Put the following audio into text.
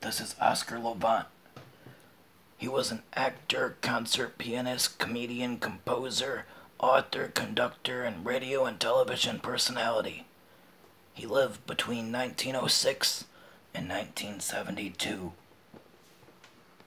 This is Oscar Levant. He was an actor, concert pianist, comedian, composer, author, conductor, and radio and television personality. He lived between 1906 and 1972.